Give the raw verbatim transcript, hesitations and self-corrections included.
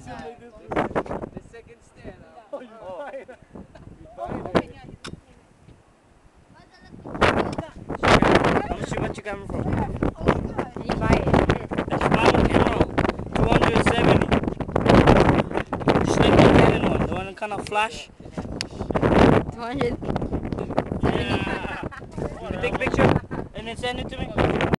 The second stand. Oh, you buy it. You buy it. How much you got your camera from? And you buy it. That's my camera. two hundred seventy. Just like the Canon one. The one that kind of flash. two hundred. Yeah. You want to take a picture? And then send it to me?